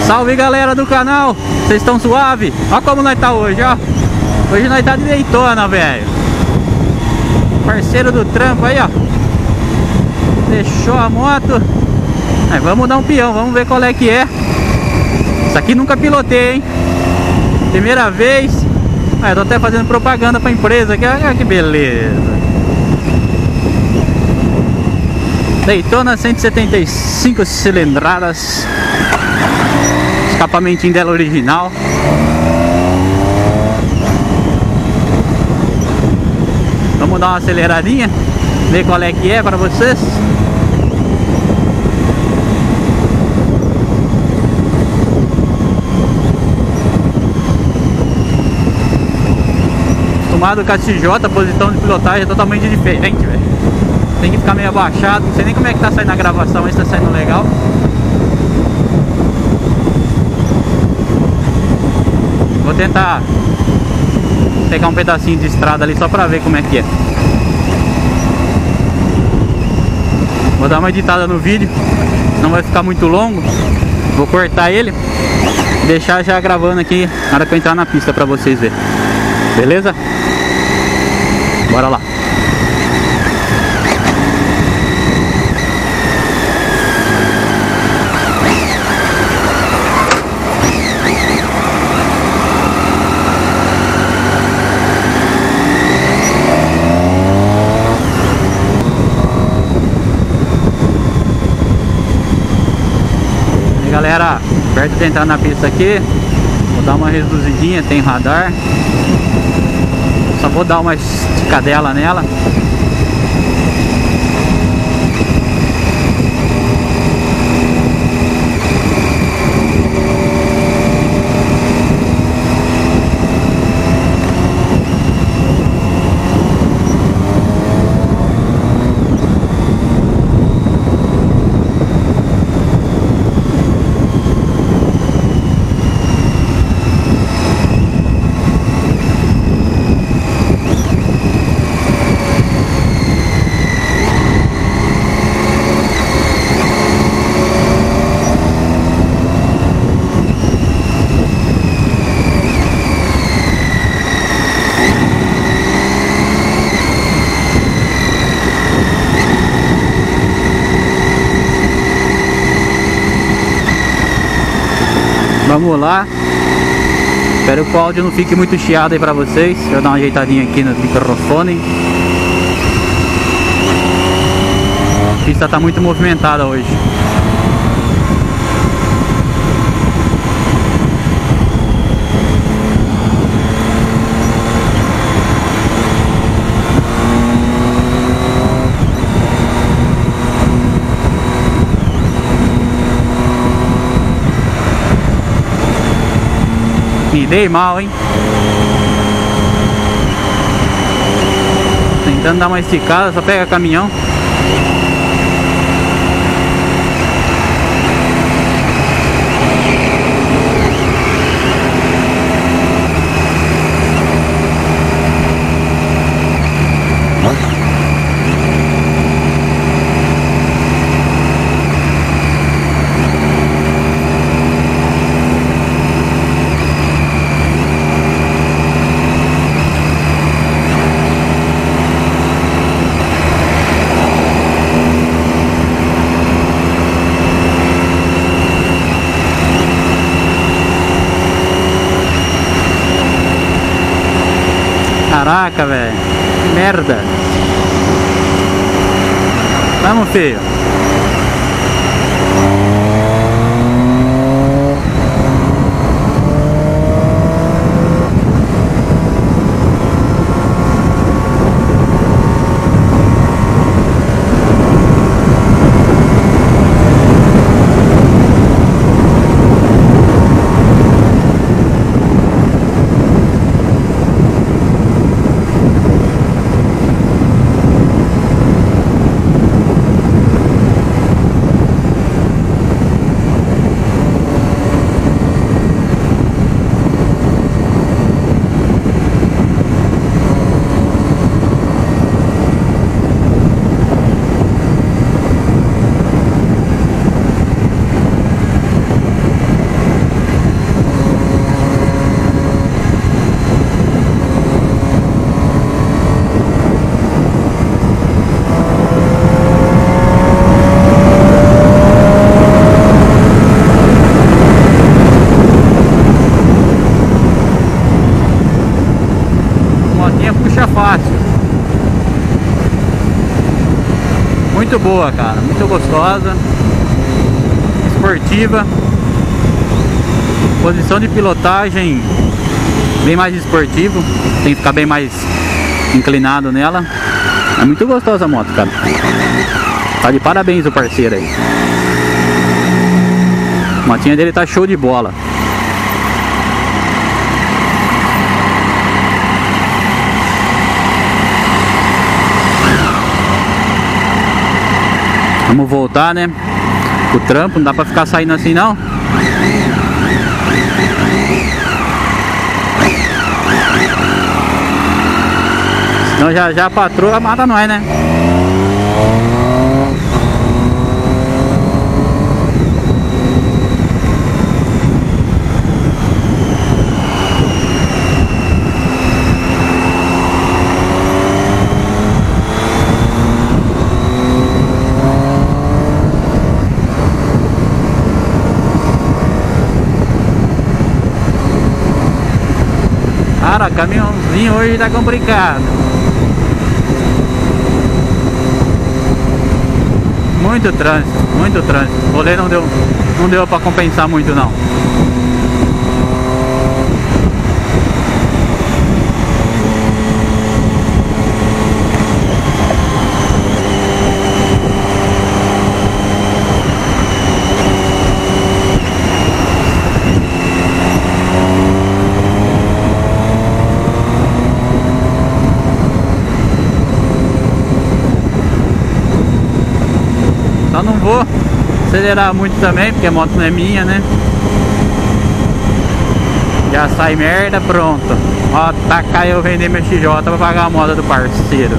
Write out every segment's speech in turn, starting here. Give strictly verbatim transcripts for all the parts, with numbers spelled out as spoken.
Salve galera do canal, vocês estão suave? Olha como nós tá hoje, ó. Hoje nós tá de Daytona, velho. Parceiro do trampo aí, ó. Deixou a moto. Aí vamos dar um peão, vamos ver qual é que é. Isso aqui nunca pilotei, hein? Primeira vez. Ah, eu tô até fazendo propaganda pra empresa aqui, olha que beleza. Daytona cento e setenta e cinco cilindradas. Escapamentinho dela original. Vamos dar uma aceleradinha, ver qual é que é para vocês. Acostumado com a C J, a posição de pilotagem é totalmente diferente, velho. Tem que ficar meio abaixado, não sei nem como é que tá saindo a gravação, mas tá saindo legal. Vou tentar pegar um pedacinho de estrada ali só pra ver como é que é. Vou dar uma editada no vídeo, não vai ficar muito longo. Vou cortar ele, deixar já gravando aqui na hora que eu entrar na pista pra vocês verem. Beleza? Bora lá. Galera, perto de entrar na pista aqui, vou dar uma reduzidinha, tem radar. Só vou dar uma esticadela nela. Vamos lá. Espero que o áudio não fique muito chiado aí pra vocês. Deixa eu dar uma ajeitadinha aqui no microfone. A pista tá muito movimentada hoje. Me dei mal, hein? Tentando dar uma esticada, só pega caminhão. Caraca, velho. Merda. Vamos, filho. boa, cara, muito gostosa, esportiva, posição de pilotagem bem mais esportivo, tem que ficar bem mais inclinado nela. É muito gostosa a moto, cara. Tá de parabéns o parceiro aí. A motinha dele tá show de bola. Vamos voltar, né? O trampo, não dá pra ficar saindo assim não. Senão já, já a patroa mata nós, né? Cara, caminhãozinho hoje tá complicado. Muito trânsito, muito trânsito. O rolê não deu, não deu pra compensar muito não. Só não vou acelerar muito também, porque a moto não é minha, né? Já sai merda, pronto. Ó, tacar eu vender meu X J pra pagar a moto do parceiro.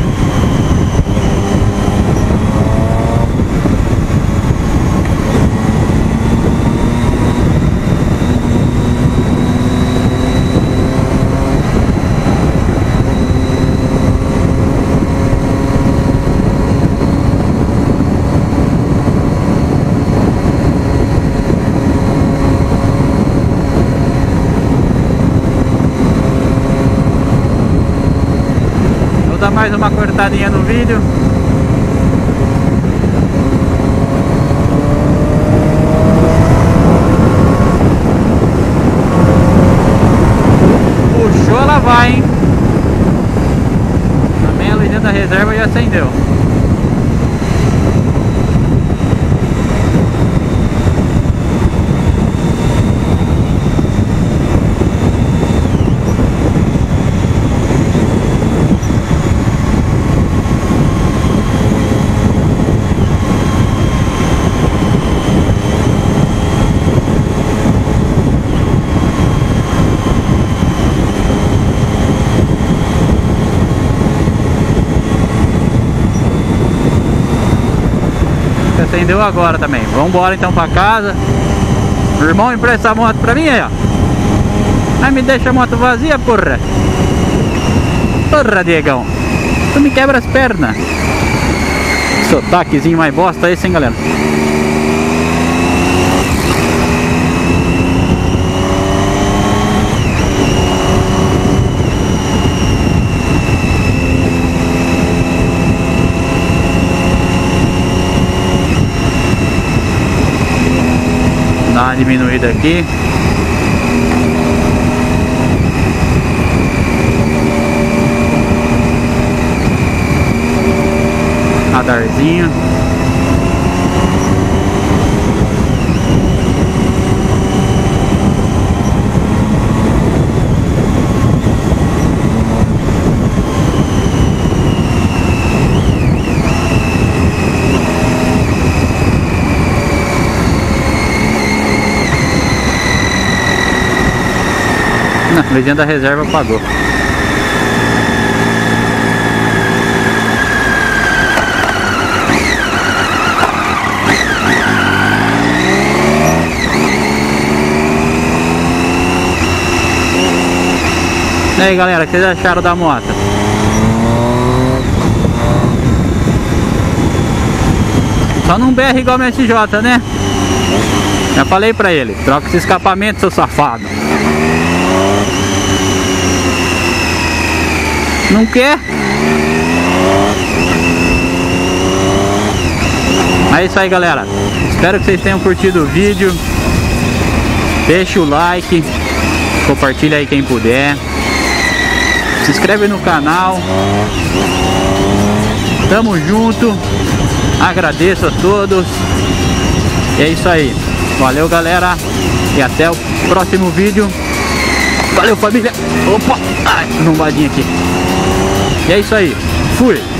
Vou dar mais uma cortadinha no vídeo. Puxou, ela vai, hein? Também a luzinha da reserva já acendeu. Acendeu agora também. Vamos embora então pra casa. Meu irmão empresta a moto pra mim aí, ó. Aí me deixa a moto vazia, porra. Porra, Diegão, tu me quebra as pernas. Sotaquezinho mais bosta esse, hein, galera. Dá uma diminuída aqui. Radarzinho. A luzinha da reserva apagou. E aí, galera, o que vocês acharam da moto? Só não berra igual minha X J, né? Já falei pra ele, troca esse escapamento, seu safado. Não quer? É isso aí, galera. Espero que vocês tenham curtido o vídeo. Deixa o like, compartilha aí quem puder. Se inscreve no canal. Tamo junto. Agradeço a todos. E é isso aí. Valeu, galera. E até o próximo vídeo. Valeu, família. Opa! Ai, lombadinha aqui. E é isso aí. Fui.